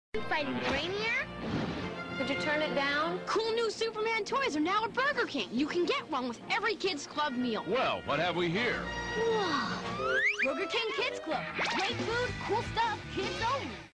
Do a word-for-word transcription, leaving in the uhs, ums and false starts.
Fighting Brainiac? Could you turn it down? Cool new Superman toys are now at Burger King. You can get one with every Kids Club meal. Well, what have we here? Whoa. Burger King Kids Club. Great food, cool stuff, kids only.